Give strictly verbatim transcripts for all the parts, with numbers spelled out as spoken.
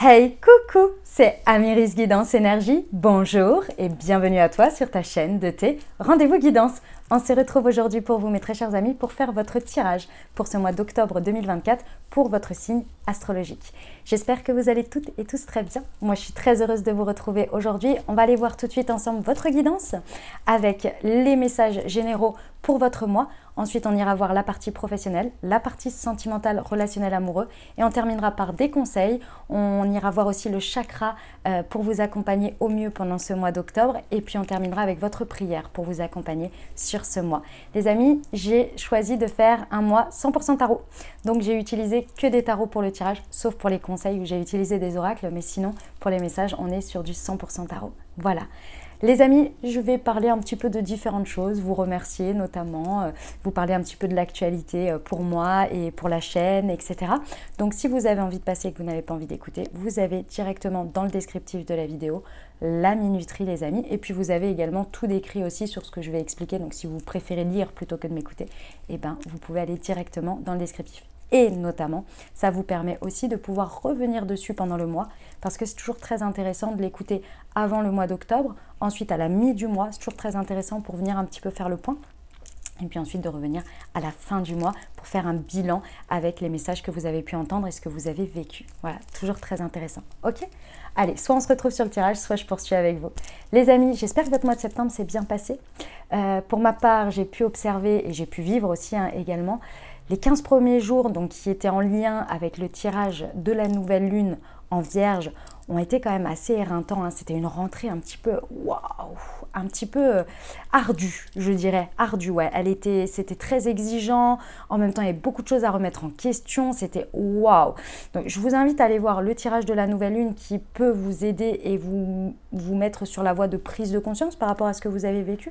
Hey, coucou, c'est Amiris Guidance Énergie. Bonjour et bienvenue à toi sur ta chaîne de tes rendez-vous guidance. On se retrouve aujourd'hui pour vous, mes très chers amis, pour faire votre tirage pour ce mois d'octobre deux mille vingt-quatre pour votre signe astrologique. J'espère que vous allez toutes et tous très bien. Moi, je suis très heureuse de vous retrouver aujourd'hui. On va aller voir tout de suite ensemble votre guidance avec les messages généraux pour votre mois. Ensuite, on ira voir la partie professionnelle, la partie sentimentale, relationnelle, amoureux. Et on terminera par des conseils. On ira voir aussi le chakra euh, pour vous accompagner au mieux pendant ce mois d'octobre. Et puis, on terminera avec votre prière pour vous accompagner sur ce mois. Les amis, j'ai choisi de faire un mois cent pour cent tarot. Donc, j'ai utilisé que des tarots pour le tirage, sauf pour les conseils où j'ai utilisé des oracles. Mais sinon, pour les messages, on est sur du cent pour cent tarot. Voilà. Les amis, je vais parler un petit peu de différentes choses, vous remercier notamment, euh, vous parler un petit peu de l'actualité euh, pour moi et pour la chaîne, et cetera. Donc si vous avez envie de passer et que vous n'avez pas envie d'écouter, vous avez directement dans le descriptif de la vidéo la minuterie les amis. Et puis vous avez également tout décrit aussi sur ce que je vais expliquer. Donc si vous préférez lire plutôt que de m'écouter, eh ben, vous pouvez aller directement dans le descriptif. Et notamment, ça vous permet aussi de pouvoir revenir dessus pendant le mois parce que c'est toujours très intéressant de l'écouter avant le mois d'octobre. Ensuite, à la mi du mois, c'est toujours très intéressant pour venir un petit peu faire le point. Et puis ensuite de revenir à la fin du mois pour faire un bilan avec les messages que vous avez pu entendre et ce que vous avez vécu. Voilà, toujours très intéressant. Ok ? Allez, soit on se retrouve sur le tirage, soit je poursuis avec vous. Les amis, j'espère que votre mois de septembre s'est bien passé. Euh, pour ma part, j'ai pu observer et j'ai pu vivre aussi hein, également les quinze premiers jours donc, qui étaient en lien avec le tirage de la nouvelle lune en Vierge ont été quand même assez éreintants. Hein. C'était une rentrée un petit peu, waouh, un petit peu euh, ardue, je dirais, ardue. Ouais, elle était, c'était très exigeant. En même temps, il y avait beaucoup de choses à remettre en question. C'était waouh. Donc, je vous invite à aller voir le tirage de la nouvelle lune qui peut vous aider et vous vous mettre sur la voie de prise de conscience par rapport à ce que vous avez vécu.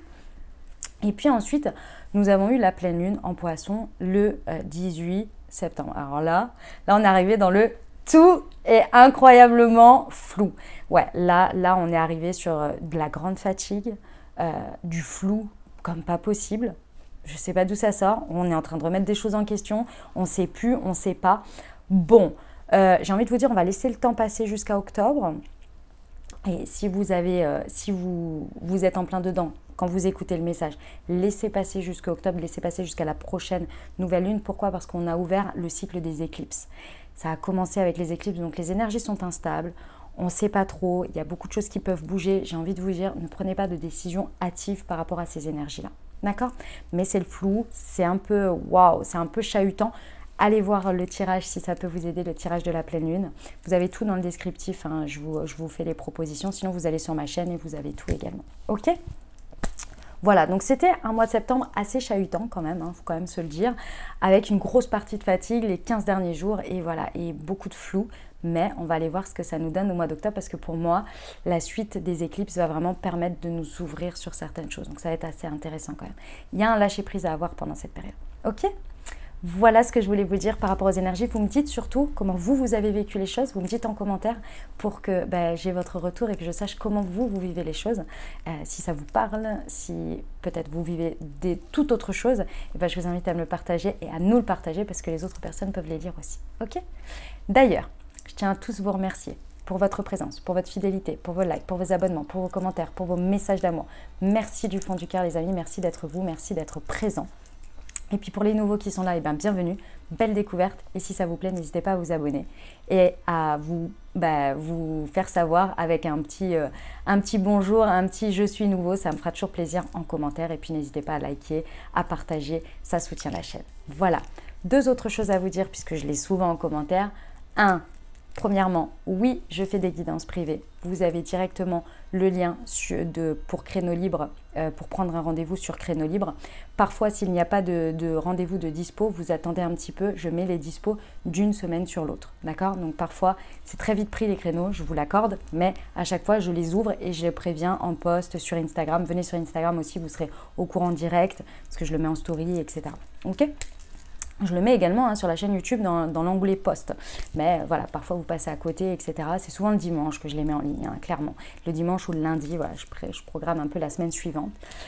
Et puis ensuite, nous avons eu la pleine lune en Poisson le euh, dix-huit septembre. Alors là, là, on est arrivé dans le tout est incroyablement flou. Ouais, là, là, on est arrivé sur euh, de la grande fatigue, euh, du flou comme pas possible. Je ne sais pas d'où ça sort. On est en train de remettre des choses en question. On ne sait plus, on ne sait pas. Bon, euh, j'ai envie de vous dire, on va laisser le temps passer jusqu'à octobre. Et si vous avez, euh, si vous, vous êtes en plein dedans, quand vous écoutez le message, laissez passer jusqu'à octobre, laissez passer jusqu'à la prochaine nouvelle lune. Pourquoi ? Parce qu'on a ouvert le cycle des éclipses. Ça a commencé avec les éclipses, donc les énergies sont instables. On ne sait pas trop, il y a beaucoup de choses qui peuvent bouger. J'ai envie de vous dire, ne prenez pas de décision hâtive par rapport à ces énergies-là. D'accord ? Mais c'est le flou, c'est un peu waouh, c'est un peu chahutant. Allez voir le tirage si ça peut vous aider, le tirage de la pleine lune. Vous avez tout dans le descriptif, hein, je, vous, je vous fais les propositions. Sinon, vous allez sur ma chaîne et vous avez tout également. Ok ? Voilà, donc c'était un mois de septembre assez chahutant quand même, il hein, faut quand même se le dire, avec une grosse partie de fatigue les quinze derniers jours et voilà, et beaucoup de flou. Mais on va aller voir ce que ça nous donne au mois d'octobre parce que pour moi, la suite des éclipses va vraiment permettre de nous ouvrir sur certaines choses. Donc ça va être assez intéressant quand même. Il y a un lâcher-prise à avoir pendant cette période. Ok ? Voilà ce que je voulais vous dire par rapport aux énergies. Vous me dites surtout comment vous, vous avez vécu les choses. Vous me dites en commentaire pour que ben, j'ai votre retour et que je sache comment vous, vous vivez les choses. Euh, si ça vous parle, si peut-être vous vivez des toute autre chose, et ben, je vous invite à me le partager et à nous le partager parce que les autres personnes peuvent les lire aussi. Ok ? D'ailleurs, je tiens à tous vous remercier pour votre présence, pour votre fidélité, pour vos likes, pour vos abonnements, pour vos commentaires, pour vos messages d'amour. Merci du fond du cœur les amis, merci d'être vous, merci d'être présents. Et puis pour les nouveaux qui sont là, eh bien, bienvenue, belle découverte. Et si ça vous plaît, n'hésitez pas à vous abonner et à vous, bah, vous faire savoir avec un petit, euh, un petit bonjour, un petit je suis nouveau. Ça me fera toujours plaisir en commentaire. Et puis n'hésitez pas à liker, à partager, ça soutient la chaîne. Voilà, deux autres choses à vous dire puisque je l'ai souvent en commentaire. Un, premièrement, oui, je fais des guidances privées. Vous avez directement le lien sur, de, pour Créneau Libre, euh, pour prendre un rendez-vous sur Créneau Libre. Parfois, s'il n'y a pas de, de rendez-vous de dispo, vous attendez un petit peu, je mets les dispos d'une semaine sur l'autre. D'accord ? Donc parfois, c'est très vite pris les créneaux, je vous l'accorde, mais à chaque fois, je les ouvre et je les préviens en post sur Instagram. Venez sur Instagram aussi, vous serez au courant direct, parce que je le mets en story, et cetera. Ok ? Je le mets également hein, sur la chaîne YouTube dans, dans l'onglet post. Mais voilà, parfois vous passez à côté, et cetera. C'est souvent le dimanche que je les mets en ligne, hein, clairement. Le dimanche ou le lundi, voilà, je, je programme un peu la semaine suivante.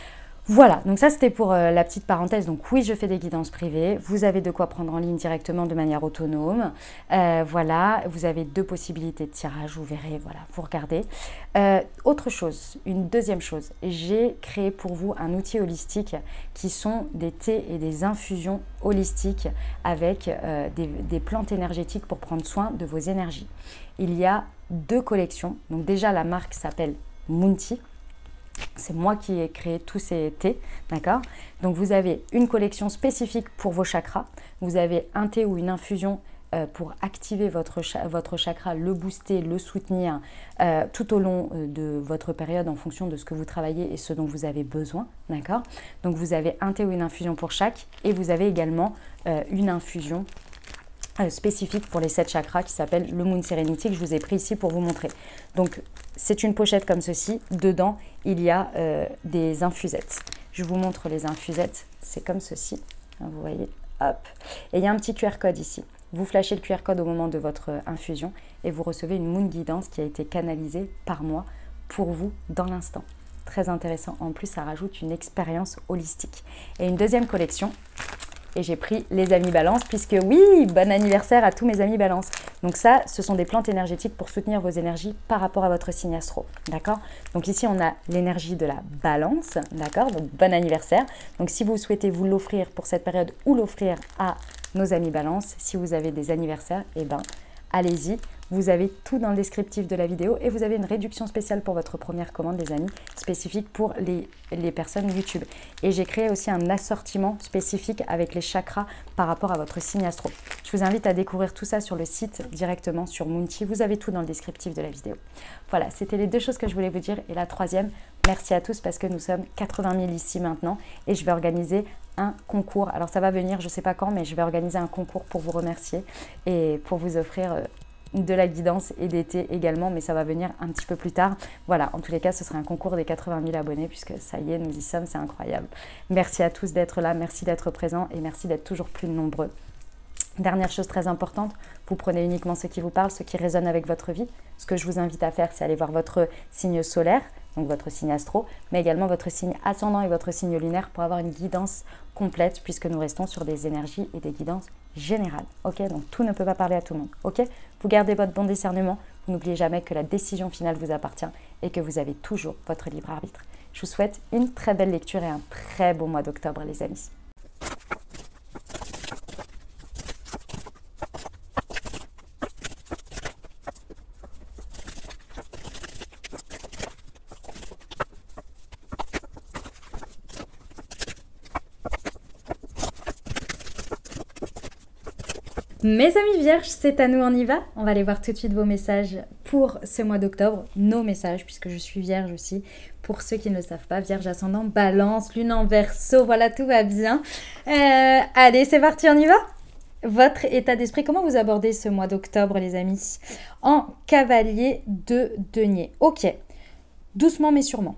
Voilà, donc ça c'était pour euh, la petite parenthèse. Donc oui, je fais des guidances privées. Vous avez de quoi prendre en ligne directement de manière autonome. Euh, voilà, vous avez deux possibilités de tirage, vous verrez, voilà, vous regardez. Euh, autre chose, une deuxième chose, j'ai créé pour vous un outil holistique qui sont des thés et des infusions holistiques avec euh, des, des plantes énergétiques pour prendre soin de vos énergies. Il y a deux collections. Donc déjà, la marque s'appelle Moonty. C'est moi qui ai créé tous ces thés, d'accord? Donc vous avez une collection spécifique pour vos chakras. Vous avez un thé ou une infusion euh, pour activer votre, cha votre chakra, le booster, le soutenir euh, tout au long euh, de votre période en fonction de ce que vous travaillez et ce dont vous avez besoin, d'accord? Donc vous avez un thé ou une infusion pour chaque et vous avez également euh, une infusion Euh, spécifique pour les sept chakras qui s'appelle le Moon Serenity que je vous ai pris ici pour vous montrer. Donc c'est une pochette comme ceci, dedans il y a euh, des infusettes. Je vous montre les infusettes, c'est comme ceci, vous voyez, hop. Et il y a un petit Q R code ici. Vous flashez le Q R code au moment de votre infusion et vous recevez une Moon Guidance qui a été canalisée par moi pour vous dans l'instant. Très intéressant, en plus ça rajoute une expérience holistique. Et une deuxième collection. Et j'ai pris les amis balance, puisque oui, bon anniversaire à tous mes amis balance. Donc ça, ce sont des plantes énergétiques pour soutenir vos énergies par rapport à votre signe astro, d'accord? Donc ici, on a l'énergie de la balance, d'accord? Donc bon anniversaire. Donc si vous souhaitez vous l'offrir pour cette période ou l'offrir à nos amis balance, si vous avez des anniversaires, eh ben, allez-y. Vous avez tout dans le descriptif de la vidéo et vous avez une réduction spéciale pour votre première commande, les amis, spécifique pour les, les personnes YouTube. Et j'ai créé aussi un assortiment spécifique avec les chakras par rapport à votre signe astro. Je vous invite à découvrir tout ça sur le site directement sur Moonty. Vous avez tout dans le descriptif de la vidéo. Voilà, c'était les deux choses que je voulais vous dire. Et la troisième, merci à tous parce que nous sommes quatre-vingt mille ici maintenant et je vais organiser un concours. Alors ça va venir, je ne sais pas quand, mais je vais organiser un concours pour vous remercier et pour vous offrir euh, de la guidance et des thés également, mais ça va venir un petit peu plus tard. Voilà, en tous les cas, ce sera un concours des quatre-vingt mille abonnés puisque ça y est, nous y sommes, c'est incroyable. Merci à tous d'être là, merci d'être présents et merci d'être toujours plus nombreux. Dernière chose très importante, vous prenez uniquement ce qui vous parle, ce qui résonne avec votre vie. Ce que je vous invite à faire, c'est aller voir votre signe solaire, donc votre signe astro, mais également votre signe ascendant et votre signe lunaire pour avoir une guidance complète puisque nous restons sur des énergies et des guidances générales. Ok, donc tout ne peut pas parler à tout le monde. Ok, vous gardez votre bon discernement, vous n'oubliez jamais que la décision finale vous appartient et que vous avez toujours votre libre arbitre. Je vous souhaite une très belle lecture et un très beau mois d'octobre, les amis. Mes amis vierges, c'est à nous, on y va. On va aller voir tout de suite vos messages pour ce mois d'octobre. Nos messages, puisque je suis vierge aussi. Pour ceux qui ne le savent pas, vierge ascendant, balance, lune en verseau, voilà, tout va bien. Euh, allez, c'est parti, on y va. Votre état d'esprit, comment vous abordez ce mois d'octobre, les amis? En cavalier de denier. Ok, doucement mais sûrement.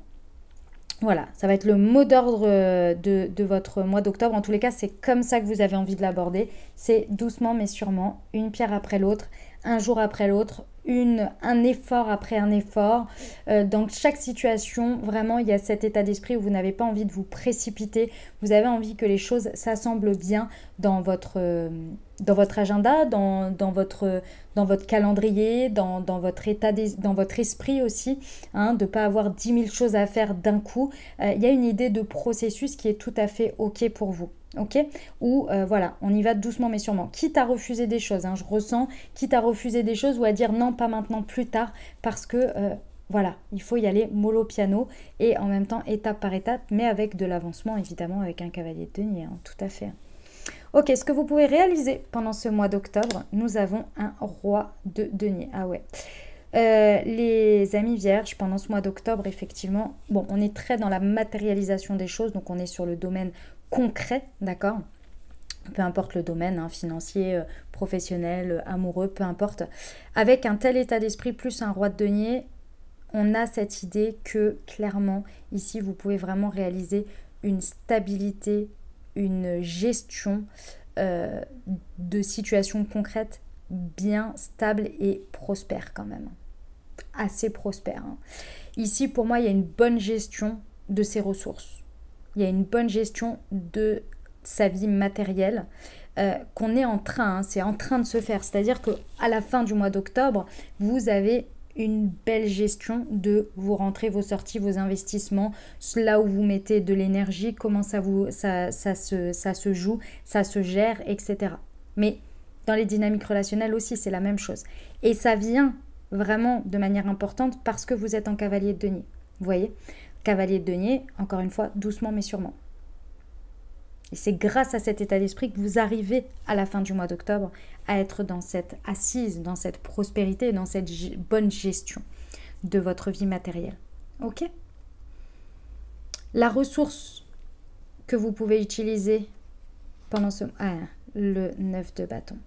Voilà, ça va être le mot d'ordre de, de votre mois d'octobre. En tous les cas, c'est comme ça que vous avez envie de l'aborder. C'est doucement mais sûrement, une pierre après l'autre, un jour après l'autre, une, un effort après un effort. Euh, dans chaque situation, vraiment, il y a cet état d'esprit où vous n'avez pas envie de vous précipiter. Vous avez envie que les choses s'assemblent bien dans votre, euh, dans votre agenda, dans, dans, votre, dans votre calendrier, dans, dans, votre état dans votre esprit aussi, hein, de ne pas avoir dix mille choses à faire d'un coup. Euh, il y a une idée de processus qui est tout à fait OK pour vous. Ok, ou euh, voilà, on y va doucement mais sûrement, quitte à refuser des choses, hein, je ressens, quitte à refuser des choses ou à dire non, pas maintenant, plus tard, parce que euh, voilà, il faut y aller mollo piano et en même temps étape par étape, mais avec de l'avancement évidemment, avec un cavalier de denier, hein, tout à fait. Ok, ce que vous pouvez réaliser pendant ce mois d'octobre, nous avons un roi de denier, ah ouais. Euh, les amis vierges, pendant ce mois d'octobre, effectivement, bon, on est très dans la matérialisation des choses, donc on est sur le domaine concret, d'accord? Peu importe le domaine, hein, financier, euh, professionnel, euh, amoureux, peu importe. Avec un tel état d'esprit plus un roi de denier, on a cette idée que clairement, ici, vous pouvez vraiment réaliser une stabilité, une gestion euh, de situations concrètes bien stable et prospère quand même. Assez prospère. Hein. Ici, pour moi, il y a une bonne gestion de ses ressources. il y a une bonne gestion de sa vie matérielle euh, qu'on est en train, hein, c'est en train de se faire. C'est-à-dire qu'à la fin du mois d'octobre, vous avez une belle gestion de vos rentrées, vos sorties, vos investissements, là où vous mettez de l'énergie, comment ça, vous, ça, ça, se, ça se joue, ça se gère, et cetera. Mais dans les dynamiques relationnelles aussi, c'est la même chose. Et ça vient vraiment de manière importante parce que vous êtes en cavalier de denier. Vous voyez, cavalier de denier, encore une fois, doucement mais sûrement. Et c'est grâce à cet état d'esprit que vous arrivez à la fin du mois d'octobre à être dans cette assise, dans cette prospérité, dans cette bonne gestion de votre vie matérielle. Ok ? La ressource que vous pouvez utiliser pendant ce... Ah, le neuf de bâton.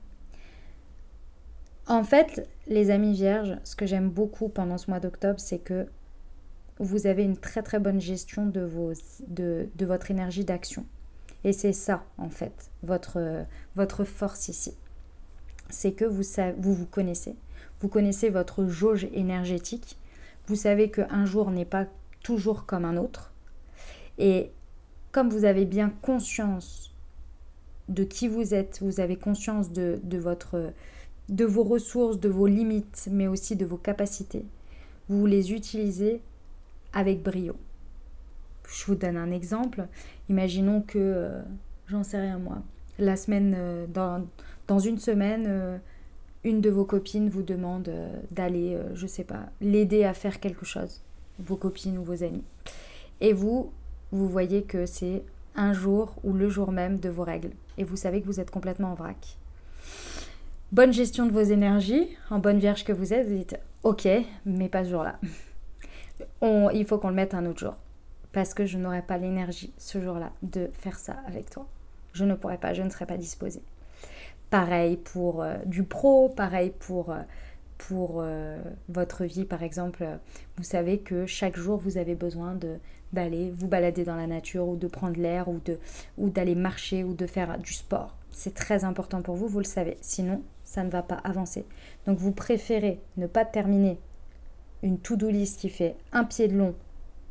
En fait, les amis vierges, ce que j'aime beaucoup pendant ce mois d'octobre, c'est que vous avez une très très bonne gestion de, vos, de, de votre énergie d'action. Et c'est ça, en fait, votre, votre force ici. C'est que vous, savez, vous vous connaissez. Vous connaissez votre jauge énergétique. Vous savez qu'un jour n'est pas toujours comme un autre. Et comme vous avez bien conscience de qui vous êtes, vous avez conscience de, de, votre, de vos ressources, de vos limites, mais aussi de vos capacités, vous les utilisez avec brio. Je vous donne un exemple. Imaginons que, euh, j'en sais rien moi, la semaine, euh, dans, dans une semaine, euh, une de vos copines vous demande euh, d'aller, euh, je sais pas, l'aider à faire quelque chose, vos copines ou vos amis. Et vous, vous voyez que c'est un jour ou le jour même de vos règles. Et vous savez que vous êtes complètement en vrac. Bonne gestion de vos énergies, en bonne vierge que vous êtes, vous dites « Ok, mais pas ce jour-là. On, il faut qu'on le mette un autre jour. » Parce que je n'aurai pas l'énergie ce jour-là de faire ça avec toi. Je ne pourrai pas, je ne serai pas disposée. Pareil pour euh, du pro, pareil pour, euh, pour euh, votre vie par exemple. Vous savez que chaque jour vous avez besoin de, d'aller vous balader dans la nature ou de prendre l'air ou, de, ou d'aller marcher ou de faire du sport. C'est très important pour vous, vous le savez. Sinon, ça ne va pas avancer. Donc vous préférez ne pas terminer une to-do list qui fait un pied de long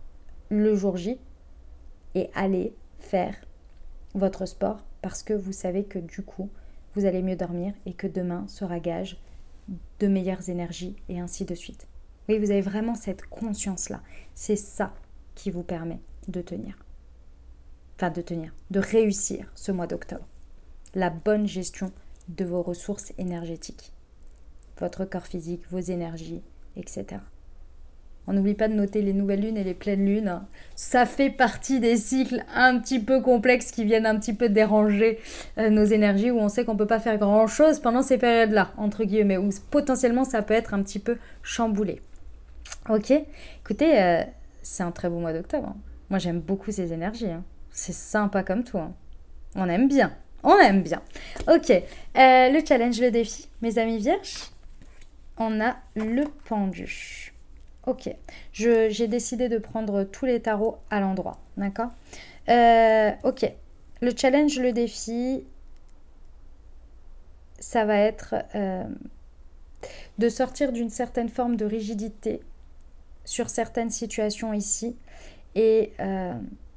le jour J et aller faire votre sport parce que vous savez que du coup, vous allez mieux dormir et que demain sera gage de meilleures énergies et ainsi de suite. Oui, vous avez vraiment cette conscience-là. C'est ça qui vous permet de tenir. Enfin, de tenir, de réussir ce mois d'octobre. La bonne gestion de vos ressources énergétiques. Votre corps physique, vos énergies, et cetera. On n'oublie pas de noter les nouvelles lunes et les pleines lunes. Ça fait partie des cycles un petit peu complexes qui viennent un petit peu déranger euh, nos énergies, où on sait qu'on ne peut pas faire grand-chose pendant ces périodes-là, entre guillemets, où potentiellement ça peut être un petit peu chamboulé. Ok, écoutez, euh, c'est un très beau mois d'octobre. Hein. Moi, j'aime beaucoup ces énergies. Hein. C'est sympa comme tout. Hein. On aime bien. On aime bien. Ok, euh, le challenge, le défi, mes amis vierges, on a le pendu. Ok, je, j'ai décidé de prendre tous les tarots à l'endroit, d'accord euh, Ok, le challenge, le défi, ça va être euh, de sortir d'une certaine forme de rigidité sur certaines situations ici. Et euh,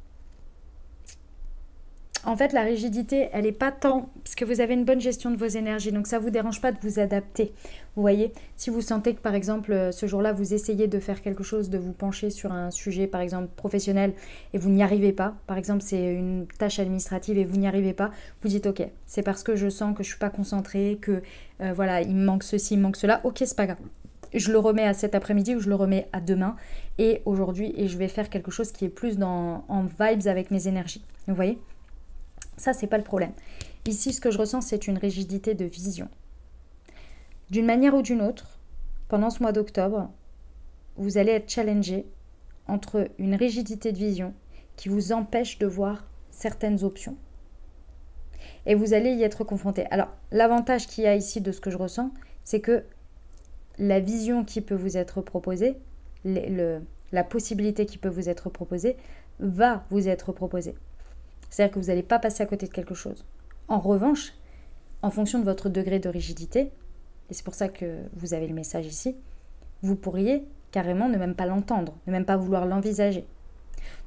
en fait, la rigidité, elle n'est pas tant... Parce que vous avez une bonne gestion de vos énergies, donc ça ne vous dérange pas de vous adapter. Vous voyez, si vous sentez que, par exemple, ce jour-là, vous essayez de faire quelque chose, de vous pencher sur un sujet, par exemple, professionnel, et vous n'y arrivez pas. Par exemple, c'est une tâche administrative et vous n'y arrivez pas. Vous dites, ok, c'est parce que je sens que je ne suis pas concentrée, que, euh, voilà, il me manque ceci, il me manque cela. Ok, c'est pas grave. Je le remets à cet après-midi ou je le remets à demain et aujourd'hui, et je vais faire quelque chose qui est plus dans, en vibes avec mes énergies. Vous voyez ? Ça, c'est pas le problème. Ici, ce que je ressens, c'est une rigidité de vision. D'une manière ou d'une autre, pendant ce mois d'octobre, vous allez être challengé entre une rigidité de vision qui vous empêche de voir certaines options. Et vous allez y être confronté. Alors, l'avantage qu'il y a ici de ce que je ressens, c'est que la vision qui peut vous être proposée, le, le, la possibilité qui peut vous être proposée, va vous être proposée. C'est-à-dire que vous n'allez pas passer à côté de quelque chose. En revanche, en fonction de votre degré de rigidité, et c'est pour ça que vous avez le message ici, vous pourriez carrément ne même pas l'entendre, ne même pas vouloir l'envisager.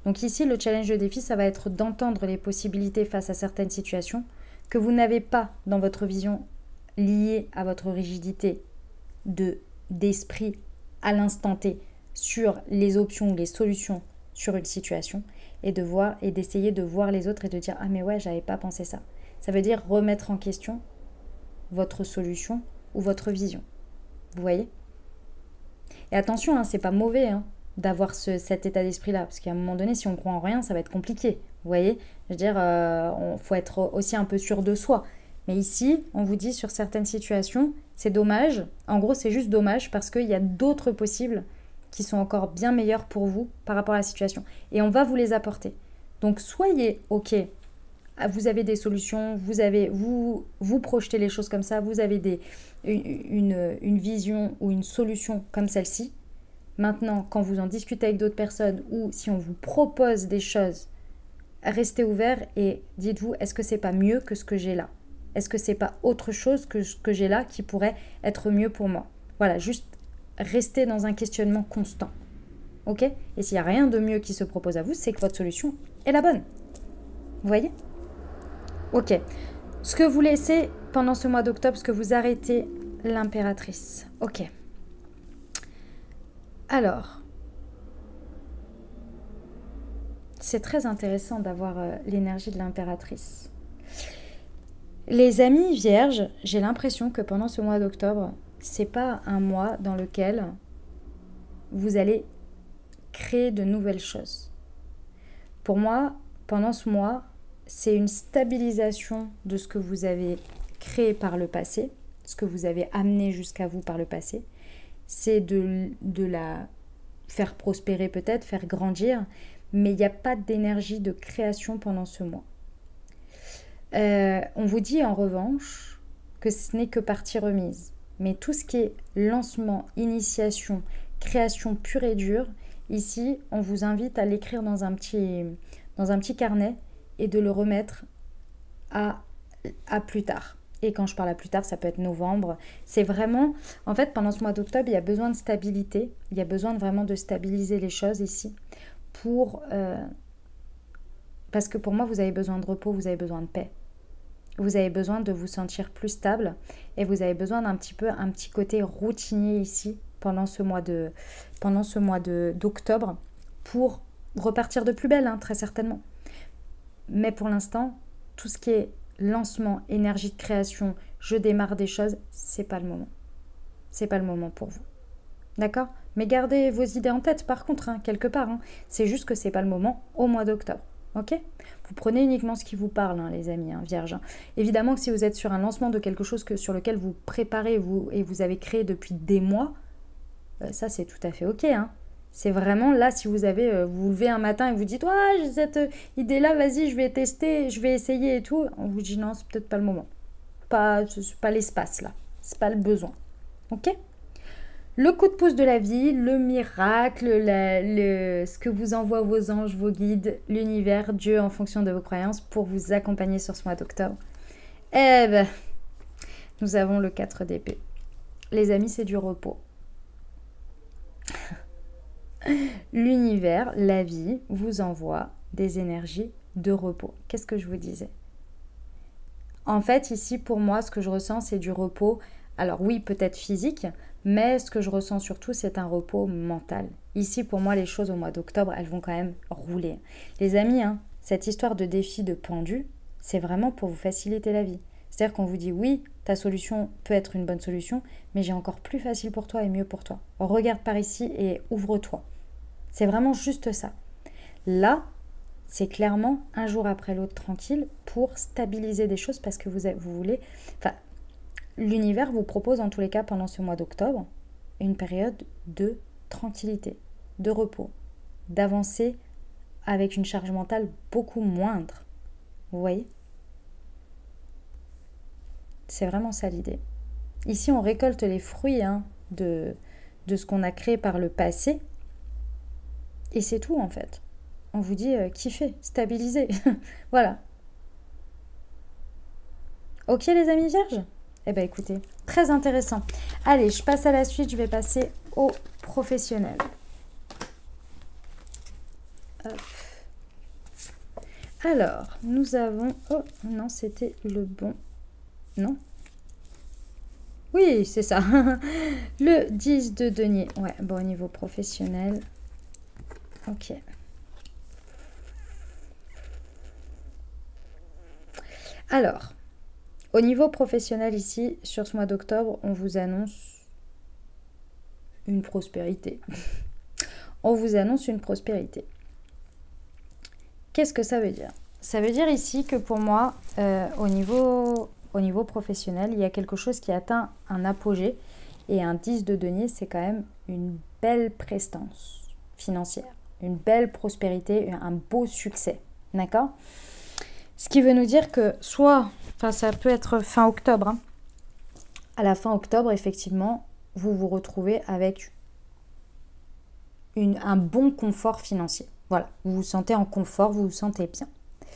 Donc ici, le challenge de défi, ça va être d'entendre les possibilités face à certaines situations que vous n'avez pas dans votre vision liée à votre rigidité de, d'esprit à l'instant T sur les options ou les solutions sur une situation et de voir et d'essayer de voir les autres et de dire « Ah mais ouais, j'avais pas pensé ça ». Ça veut dire remettre en question votre solution ou votre vision. Vous voyez? Et attention, hein, c'est pas mauvais hein, d'avoir ce, cet état d'esprit-là, parce qu'à un moment donné, si on croit en rien, ça va être compliqué. Vous voyez? Je veux dire, euh, on faut être aussi un peu sûr de soi. Mais ici, on vous dit sur certaines situations, c'est dommage. En gros, c'est juste dommage parce qu'il y a d'autres possibles qui sont encore bien meilleurs pour vous par rapport à la situation. Et on va vous les apporter. Donc, soyez OK. Vous avez des solutions, vous, avez, vous, vous projetez les choses comme ça, vous avez des, une, une vision ou une solution comme celle-ci. Maintenant, quand vous en discutez avec d'autres personnes ou si on vous propose des choses, restez ouvert et dites-vous, est-ce que c'est pas mieux que ce que j'ai là? Est-ce que c'est pas autre chose que ce que j'ai là qui pourrait être mieux pour moi? Voilà, juste restez dans un questionnement constant. Ok? Et s'il n'y a rien de mieux qui se propose à vous, c'est que votre solution est la bonne. Vous voyez? Ok. Ce que vous laissez pendant ce mois d'octobre, ce que vous arrêtez, l'impératrice. Ok. Alors, c'est très intéressant d'avoir euh, l'énergie de l'impératrice. Les amis vierges, j'ai l'impression que pendant ce mois d'octobre, c'est pas un mois dans lequel vous allez créer de nouvelles choses. Pour moi, pendant ce mois, c'est une stabilisation de ce que vous avez créé par le passé, ce que vous avez amené jusqu'à vous par le passé. C'est de, de la faire prospérer peut-être, faire grandir, mais il n'y a pas d'énergie de création pendant ce mois. Euh, on vous dit en revanche que ce n'est que partie remise. Mais tout ce qui est lancement, initiation, création pure et dure, ici, on vous invite à l'écrire dans un petit, dans un petit carnet et de le remettre à, à plus tard. Et quand je parle à plus tard, ça peut être novembre. C'est vraiment... En fait, pendant ce mois d'octobre, il y a besoin de stabilité. Il y a besoin de vraiment de stabiliser les choses ici. Pour, euh, parce que pour moi, vous avez besoin de repos, vous avez besoin de paix. Vous avez besoin de vous sentir plus stable. Et vous avez besoin d'un petit peu, un petit côté routinier ici, pendant ce mois de, pendant ce mois de, d'octobre, pour repartir de plus belle, hein, très certainement. Mais pour l'instant, tout ce qui est lancement, énergie de création, je démarre des choses, c'est pas le moment. C'est pas le moment pour vous. D'accord? Mais gardez vos idées en tête, par contre, hein, quelque part. Hein. C'est juste que c'est pas le moment au mois d'octobre. Ok? Vous prenez uniquement ce qui vous parle, hein, les amis, hein, vierges. Hein. Évidemment que si vous êtes sur un lancement de quelque chose que, sur lequel vous préparez vous, et vous avez créé depuis des mois, euh, ça c'est tout à fait ok, hein. C'est vraiment là, si vous avez, euh, vous vous levez un matin et vous dites « Ouais, j'ai cette euh, idée-là, vas-y, je vais tester, je vais essayer et tout. » On vous dit « Non, c'est peut-être pas le moment. Pas, c'est pas l'espace, là. C'est pas le besoin. » Ok? Le coup de pouce de la vie, le miracle, la, le, ce que vous envoient vos anges, vos guides, l'univers, Dieu, en fonction de vos croyances, pour vous accompagner sur ce mois d'octobre. Eh ben, nous avons le quatre d'épée. Les amis, c'est du repos. L'univers, la vie, vous envoie des énergies de repos. Qu'est-ce que je vous disais? En fait, ici, pour moi, ce que je ressens, c'est du repos. Alors oui, peut-être physique, mais ce que je ressens surtout, c'est un repos mental. Ici, pour moi, les choses au mois d'octobre, elles vont quand même rouler. Les amis, hein, cette histoire de défi de pendu, c'est vraiment pour vous faciliter la vie. C'est-à-dire qu'on vous dit, oui, ta solution peut être une bonne solution, mais j'ai encore plus facile pour toi et mieux pour toi. Regarde par ici et ouvre-toi. C'est vraiment juste ça. Là, c'est clairement un jour après l'autre tranquille pour stabiliser des choses parce que vous, avez, vous voulez... Enfin, l'univers vous propose en tous les cas pendant ce mois d'octobre une période de tranquillité, de repos, d'avancer avec une charge mentale beaucoup moindre. Vous voyez? C'est vraiment ça l'idée. Ici, on récolte les fruits hein, de, de ce qu'on a créé par le passé. Et c'est tout en fait. On vous dit euh, kiffez, stabilisez. Voilà. Ok les amis vierges? Eh bien écoutez, très intéressant. Allez, je passe à la suite, je vais passer au professionnel. Hop. Alors, nous avons... Oh, non, c'était le bon... Non? Oui, c'est ça. Le dix de denier. Ouais, bon, au niveau professionnel. Ok. Alors, au niveau professionnel ici, sur ce mois d'octobre, on vous annonce une prospérité. On vous annonce une prospérité. Qu'est-ce que ça veut dire? Ça veut dire ici que pour moi, euh, au niveau, au niveau professionnel, il y a quelque chose qui atteint un apogée. Et un dix de denier, c'est quand même une belle prestance financière, une belle prospérité, un beau succès. D'accord? Ce qui veut nous dire que soit, enfin ça peut être fin octobre, hein, à la fin octobre, effectivement, vous vous retrouvez avec une, un bon confort financier. Voilà, vous vous sentez en confort, vous vous sentez bien.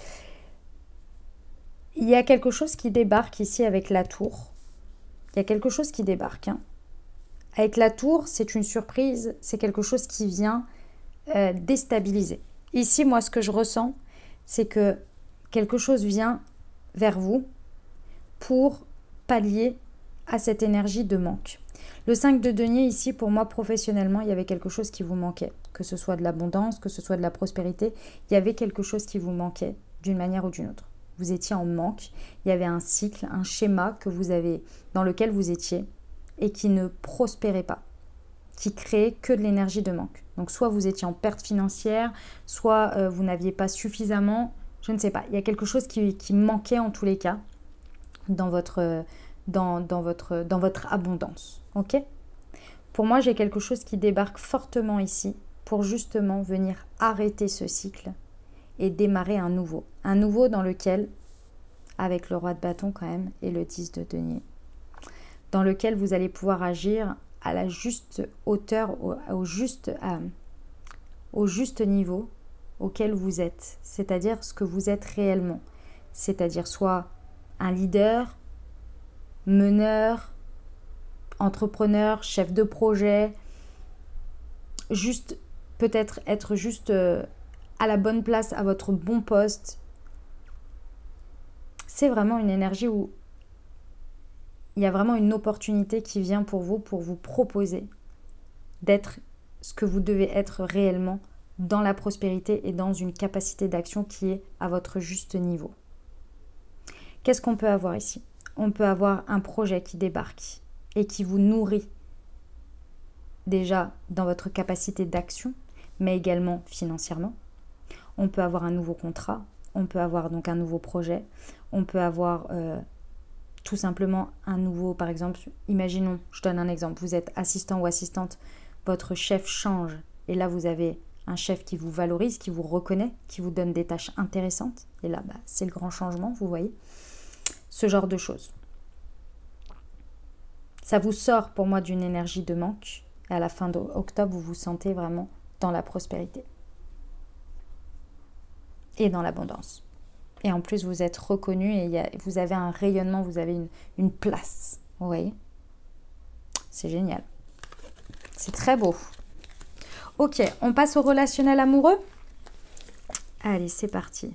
Il y a quelque chose qui débarque ici avec la tour. Il y a quelque chose qui débarque. Hein. Avec la tour, c'est une surprise, c'est quelque chose qui vient euh, déstabiliser. Ici, moi, ce que je ressens, c'est que quelque chose vient vers vous pour pallier à cette énergie de manque. Le cinq de denier, ici, pour moi, professionnellement, il y avait quelque chose qui vous manquait. Que ce soit de l'abondance, que ce soit de la prospérité, il y avait quelque chose qui vous manquait d'une manière ou d'une autre. Vous étiez en manque, il y avait un cycle, un schéma que vous avez, dans lequel vous étiez et qui ne prospérait pas, qui créait que de l'énergie de manque. Donc soit vous étiez en perte financière, soit euh, vous n'aviez pas suffisamment, je ne sais pas, il y a quelque chose qui, qui manquait en tous les cas dans votre, dans, dans votre, dans votre abondance. Ok ? Pour moi, j'ai quelque chose qui débarque fortement ici pour justement venir arrêter ce cycle et démarrer un nouveau. Un nouveau dans lequel, avec le roi de bâton quand même et le dix de denier, dans lequel vous allez pouvoir agir à la juste hauteur, au, au, juste, à, au juste niveau auquel vous êtes, c'est-à-dire ce que vous êtes réellement, c'est-à-dire soit un leader, meneur, entrepreneur, chef de projet, juste peut-être être juste euh, à la bonne place, à votre bon poste. C'est vraiment une énergie où il y a vraiment une opportunité qui vient pour vous, pour vous proposer d'être ce que vous devez être réellement dans la prospérité et dans une capacité d'action qui est à votre juste niveau. Qu'est-ce qu'on peut avoir ici? On peut avoir un projet qui débarque et qui vous nourrit déjà dans votre capacité d'action, mais également financièrement. On peut avoir un nouveau contrat, on peut avoir donc un nouveau projet, on peut avoir euh, tout simplement un nouveau, par exemple, imaginons, je donne un exemple, vous êtes assistant ou assistante, votre chef change et là vous avez un chef qui vous valorise, qui vous reconnaît, qui vous donne des tâches intéressantes et là bah, c'est le grand changement, vous voyez, ce genre de choses. Ça vous sort pour moi d'une énergie de manque et à la fin d'octobre vous vous sentez vraiment dans la prospérité et dans l'abondance. Et en plus, vous êtes reconnu et y a, vous avez un rayonnement, vous avez une, une place. Vous voyez? C'est génial. C'est très beau. Ok, on passe au relationnel amoureux. Allez, c'est parti.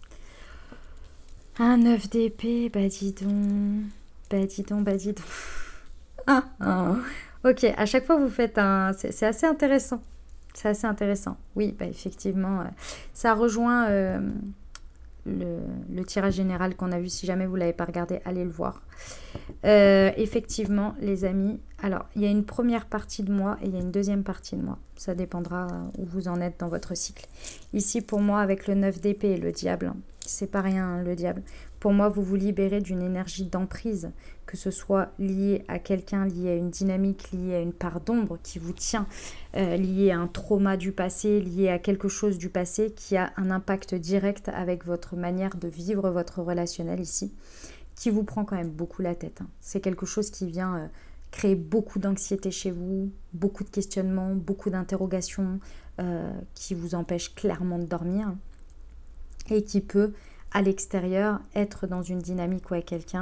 Un neuf d'épée, bah dis donc. Bah dis donc, bah dis donc. Ah, ah. Ok, à chaque fois, vous faites un... C'est assez intéressant. C'est assez intéressant. Oui, bah effectivement, ça rejoint... Euh... Le, le tirage général qu'on a vu. Si jamais vous ne l'avez pas regardé, allez le voir. Euh, effectivement, les amis, alors, il y a une première partie de moi et il y a une deuxième partie de moi. Ça dépendra où vous en êtes dans votre cycle. Ici, pour moi, avec le neuf d'épée et le diable, c'est pas rien, hein, le diable. Pour moi, vous vous libérez d'une énergie d'emprise, que ce soit lié à quelqu'un, lié à une dynamique, lié à une part d'ombre qui vous tient, euh, lié à un trauma du passé, lié à quelque chose du passé qui a un impact direct avec votre manière de vivre votre relationnel ici, qui vous prend quand même beaucoup la tête. Hein. C'est quelque chose qui vient euh, créer beaucoup d'anxiété chez vous, beaucoup de questionnements, beaucoup d'interrogations, euh, qui vous empêchent clairement de dormir et qui peut, à l'extérieur, être dans une dynamique où avec quelqu'un,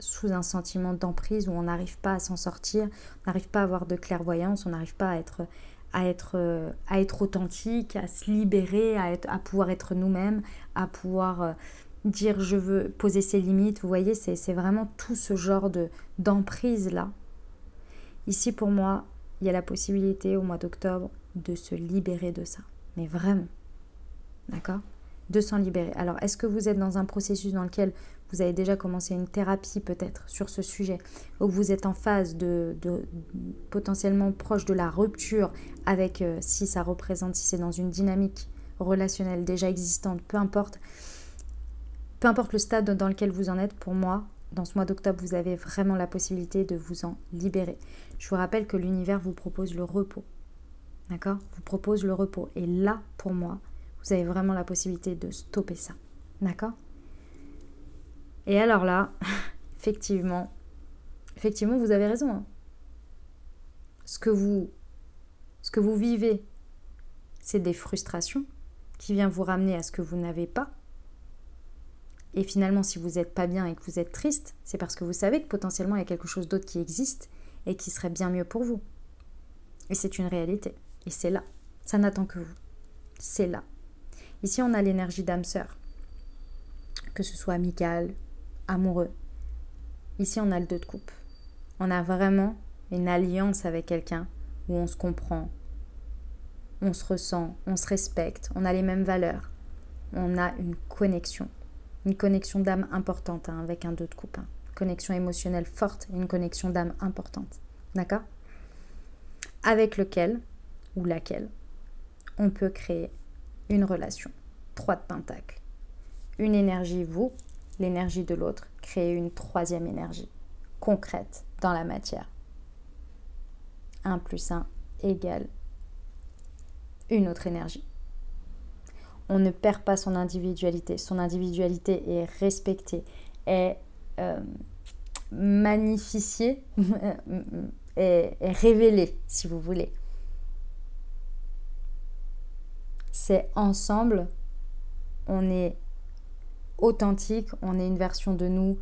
sous un sentiment d'emprise où on n'arrive pas à s'en sortir, on n'arrive pas à avoir de clairvoyance, on n'arrive pas à être, à, être, à être authentique, à se libérer, à, être, à pouvoir être nous-mêmes, à pouvoir dire je veux poser ses limites. Vous voyez, c'est vraiment tout ce genre de, d'emprise-là. Ici, pour moi, il y a la possibilité au mois d'octobre de se libérer de ça. Mais vraiment, d'accord ? De s'en libérer. Alors, est-ce que vous êtes dans un processus dans lequel vous avez déjà commencé une thérapie peut-être sur ce sujet, ou vous êtes en phase de, de potentiellement proche de la rupture avec, euh, si ça représente, si c'est dans une dynamique relationnelle déjà existante, peu importe, peu importe le stade dans lequel vous en êtes, pour moi, dans ce mois d'octobre, vous avez vraiment la possibilité de vous en libérer. Je vous rappelle que l'univers vous propose le repos, d'accord ? Vous propose le repos. Et là, pour moi, vous avez vraiment la possibilité de stopper ça, d'accord ? Et alors là, effectivement, effectivement, vous avez raison. Hein. Ce que vous, ce que vous vivez, c'est des frustrations qui viennent vous ramener à ce que vous n'avez pas. Et finalement, si vous n'êtes pas bien et que vous êtes triste, c'est parce que vous savez que potentiellement, il y a quelque chose d'autre qui existe et qui serait bien mieux pour vous. Et c'est une réalité. Et c'est là. Ça n'attend que vous. C'est là. Ici, on a l'énergie d'âme sœur. Que ce soit amical, amoureux. Ici, on a le deux de coupe. On a vraiment une alliance avec quelqu'un où on se comprend, on se ressent, on se respecte, on a les mêmes valeurs. On a une connexion. Une connexion d'âme importante hein, avec un deux de coupe. Hein. Une connexion émotionnelle forte et une connexion d'âme importante. D'accord ? Avec lequel ou laquelle on peut créer une relation. Trois de pentacles. Une énergie, vous, l'énergie de l'autre, créer une troisième énergie concrète dans la matière. un plus un égale une autre énergie. On ne perd pas son individualité. Son individualité est respectée, est euh, magnifiée, est, est révélée, si vous voulez. C'est ensemble, on est authentique, on est une version de nous,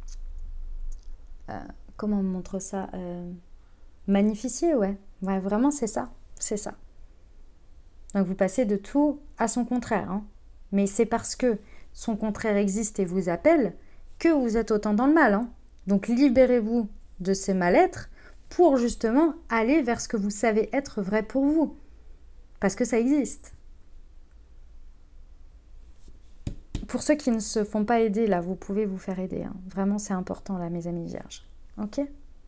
euh, comment on montre ça euh, magnifiée, ouais. Ouais, vraiment c'est ça, c'est ça. Donc vous passez de tout à son contraire, hein. Mais c'est parce que son contraire existe et vous appelle que vous êtes autant dans le mal, hein. Donc libérez-vous de ce mal-être pour justement aller vers ce que vous savez être vrai pour vous, parce que ça existe. Pour ceux qui ne se font pas aider, là, vous pouvez vous faire aider. Hein. Vraiment, c'est important, là, mes amis vierges. Ok ?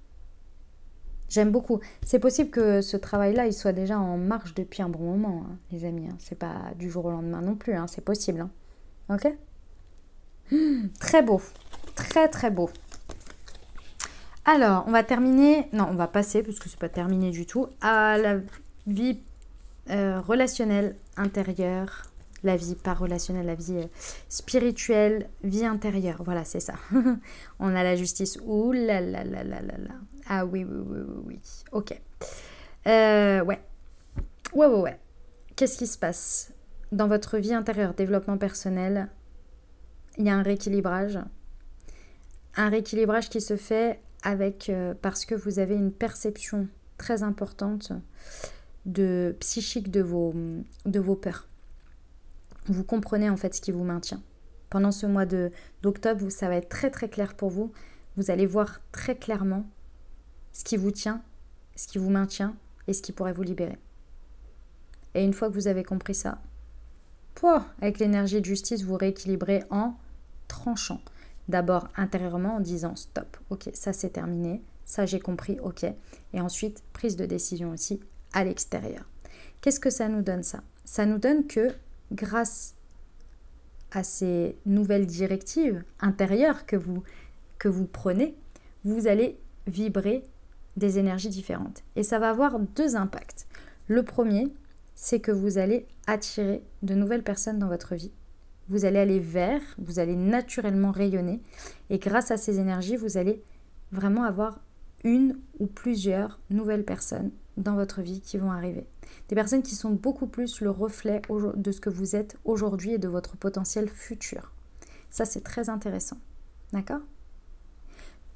J'aime beaucoup. C'est possible que ce travail-là, il soit déjà en marche depuis un bon moment, hein, les amis. Hein. C'est pas du jour au lendemain non plus. Hein. C'est possible. Hein. Ok ? mmh, Très beau. Très, très beau. Alors, on va terminer... Non, on va passer, parce que c'est pas terminé du tout, à la vie euh, relationnelle intérieure. La vie pas relationnelle, la vie euh, spirituelle, vie intérieure. Voilà, c'est ça. On a la justice. Ouh là là là là là là. Ah oui, oui, oui, oui, oui. Ok. Euh, ouais. Ouais, ouais, ouais. Qu'est-ce qui se passe dans votre vie intérieure, développement personnel? Il y a un rééquilibrage. Un rééquilibrage qui se fait avec, euh, parce que vous avez une perception très importante de psychique de vos, de vos peurs. Vous comprenez en fait ce qui vous maintient. Pendant ce mois de, d'octobre, ça va être très très clair pour vous. Vous allez voir très clairement ce qui vous tient, ce qui vous maintient et ce qui pourrait vous libérer. Et une fois que vous avez compris ça, pouah, avec l'énergie de justice, vous rééquilibrez en tranchant. D'abord intérieurement en disant stop, ok, ça c'est terminé, ça j'ai compris, ok. Et ensuite, prise de décision aussi à l'extérieur. Qu'est-ce que ça nous donne ça? Ça nous donne que grâce à ces nouvelles directives intérieures que vous, que vous prenez, vous allez vibrer des énergies différentes. Et ça va avoir deux impacts. Le premier, c'est que vous allez attirer de nouvelles personnes dans votre vie. Vous allez aller vers, vous allez naturellement rayonner. Et grâce à ces énergies, vous allez vraiment avoir une ou plusieurs nouvelles personnes dans votre vie qui vont arriver. Des personnes qui sont beaucoup plus le reflet de ce que vous êtes aujourd'hui et de votre potentiel futur. Ça, c'est très intéressant. D'accord ?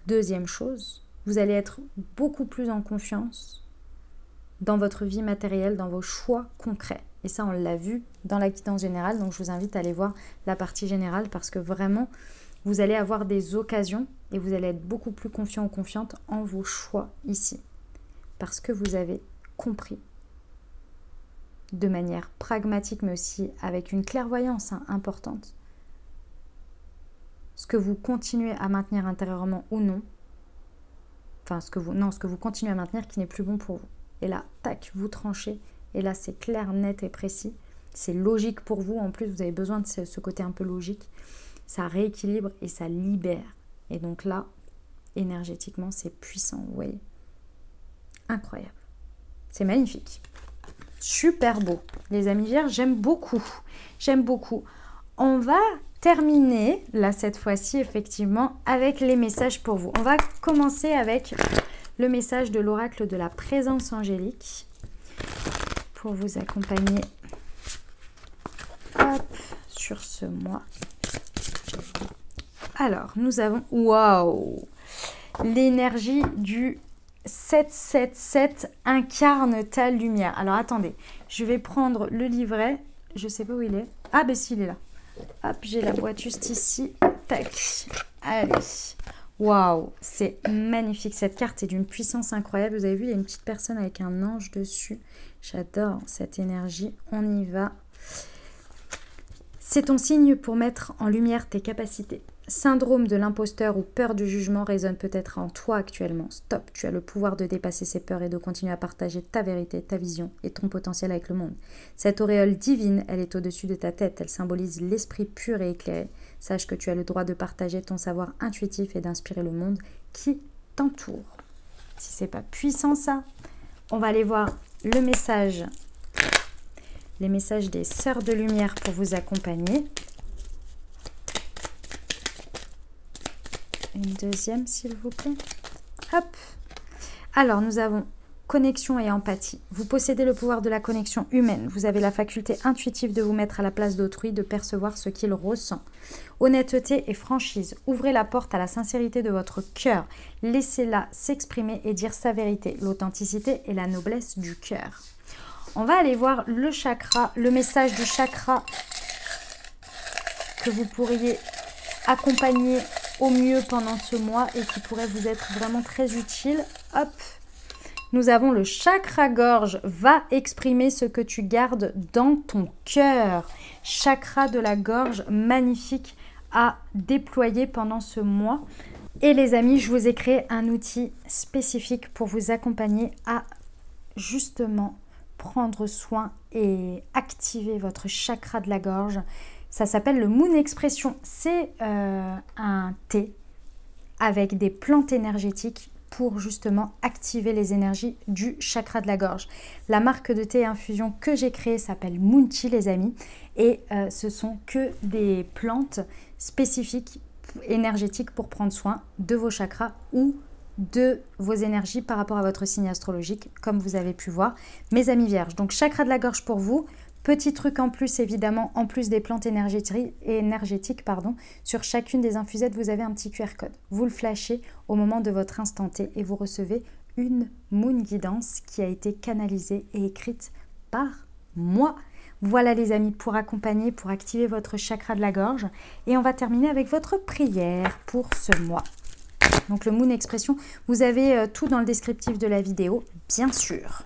Deuxième chose, vous allez être beaucoup plus en confiance dans votre vie matérielle, dans vos choix concrets. Et ça, on l'a vu dans la guidance générale. Donc, je vous invite à aller voir la partie générale parce que vraiment, vous allez avoir des occasions et vous allez être beaucoup plus confiant ou confiante en vos choix ici. Parce que vous avez compris de manière pragmatique, mais aussi avec une clairvoyance hein, importante, ce que vous continuez à maintenir intérieurement ou non, enfin, ce que vous, non, ce que vous continuez à maintenir qui n'est plus bon pour vous. Et là, tac, vous tranchez. Et là, c'est clair, net et précis. C'est logique pour vous. En plus, vous avez besoin de ce, ce côté un peu logique. Ça rééquilibre et ça libère. Et donc là, énergétiquement, c'est puissant. Vous voyez, incroyable. C'est magnifique. Super beau. Les amis vierges, j'aime beaucoup. J'aime beaucoup. On va terminer, là, cette fois-ci, effectivement, avec les messages pour vous. On va commencer avec le message de l'oracle de la présence angélique pour vous accompagner hop, sur ce mois. Alors, nous avons, waouh, l'énergie du sept sept sept incarne ta lumière. Alors, attendez, je vais prendre le livret. Je ne sais pas où il est. Ah, ben si, il est là. Hop, j'ai la boîte juste ici. Tac. Allez. Waouh, c'est magnifique. Cette carte est d'une puissance incroyable. Vous avez vu, il y a une petite personne avec un ange dessus. J'adore cette énergie. On y va. C'est ton signe pour mettre en lumière tes capacités. Syndrome de l'imposteur ou peur du jugement résonne peut-être en toi actuellement. Stop, tu as le pouvoir de dépasser ces peurs et de continuer à partager ta vérité, ta vision et ton potentiel avec le monde. Cette auréole divine, elle est au-dessus de ta tête. Elle symbolise l'esprit pur et éclairé. Sache que tu as le droit de partager ton savoir intuitif et d'inspirer le monde qui t'entoure. Si c'est pas puissant ça, on va aller voir le message, les messages des sœurs de lumière pour vous accompagner. Une deuxième, s'il vous plaît. Hop. Alors, nous avons connexion et empathie. Vous possédez le pouvoir de la connexion humaine. Vous avez la faculté intuitive de vous mettre à la place d'autrui, de percevoir ce qu'il ressent. Honnêteté et franchise. Ouvrez la porte à la sincérité de votre cœur. Laissez-la s'exprimer et dire sa vérité. L'authenticité et la noblesse du cœur. On va aller voir le chakra, le message du chakra que vous pourriez accompagner au mieux pendant ce mois et qui pourrait vous être vraiment très utile. Hop, nous avons le chakra gorge. Va exprimer ce que tu gardes dans ton cœur. Chakra de la gorge, magnifique à déployer pendant ce mois. Et les amis, je vous ai créé un outil spécifique pour vous accompagner à justement prendre soin et activer votre chakra de la gorge. Ça s'appelle le Moon Expression. C'est euh, un thé avec des plantes énergétiques pour justement activer les énergies du chakra de la gorge. La marque de thé infusion que j'ai créée s'appelle Moonchi, les amis. Et euh, ce sont que des plantes spécifiques énergétiques pour prendre soin de vos chakras ou de vos énergies par rapport à votre signe astrologique, comme vous avez pu voir, mes amis vierges. Donc, chakra de la gorge pour vous. Petit truc en plus, évidemment, en plus des plantes énergétiques, énergétiques pardon, sur chacune des infusettes, vous avez un petit Q R code. Vous le flashez au moment de votre instant T et vous recevez une Moon Guidance qui a été canalisée et écrite par moi. Voilà les amis, pour accompagner, pour activer votre chakra de la gorge. Et on va terminer avec votre prière pour ce mois. Donc le Moon Expression, vous avez euh, tout dans le descriptif de la vidéo, bien sûr.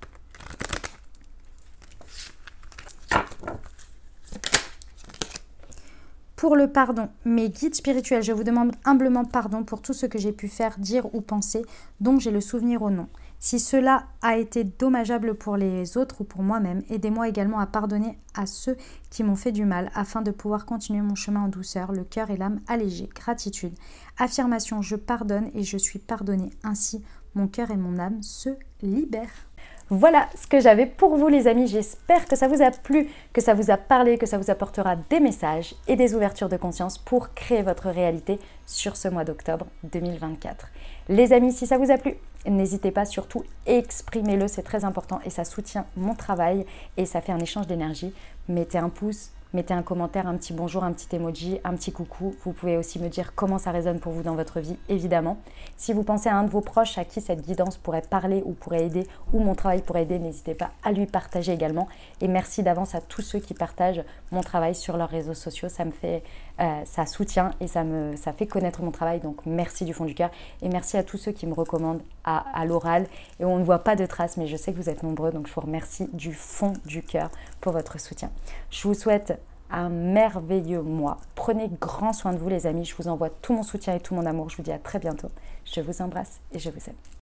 Pour le pardon, mes guides spirituels, je vous demande humblement pardon pour tout ce que j'ai pu faire, dire ou penser, dont j'ai le souvenir ou non. Si cela a été dommageable pour les autres ou pour moi-même, aidez-moi également à pardonner à ceux qui m'ont fait du mal afin de pouvoir continuer mon chemin en douceur, le cœur et l'âme allégés. Gratitude. Affirmation, je pardonne et je suis pardonné. Ainsi, mon cœur et mon âme se libèrent. Voilà ce que j'avais pour vous les amis, j'espère que ça vous a plu, que ça vous a parlé, que ça vous apportera des messages et des ouvertures de conscience pour créer votre réalité sur ce mois d'octobre deux mille vingt-quatre. Les amis, si ça vous a plu, n'hésitez pas, surtout exprimez-le, c'est très important et ça soutient mon travail et ça fait un échange d'énergie. Mettez un pouce, mettez un commentaire, un petit bonjour, un petit emoji, un petit coucou. Vous pouvez aussi me dire comment ça résonne pour vous dans votre vie, évidemment. Si vous pensez à un de vos proches à qui cette guidance pourrait parler ou pourrait aider, ou mon travail pourrait aider, n'hésitez pas à lui partager également. Et merci d'avance à tous ceux qui partagent mon travail sur leurs réseaux sociaux. Ça me fait, euh, ça soutient et ça me, ça fait connaître mon travail. Donc merci du fond du cœur. Et merci à tous ceux qui me recommandent à, à l'oral. Et on ne voit pas de traces, mais je sais que vous êtes nombreux. Donc je vous remercie du fond du cœur pour votre soutien. Je vous souhaite un merveilleux mois. Prenez grand soin de vous les amis. Je vous envoie tout mon soutien et tout mon amour. Je vous dis à très bientôt. Je vous embrasse et je vous aime.